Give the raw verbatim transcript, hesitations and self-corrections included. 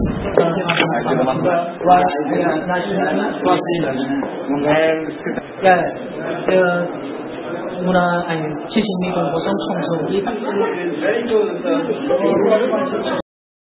Ya, ke muna ay sising ni kung kusang song song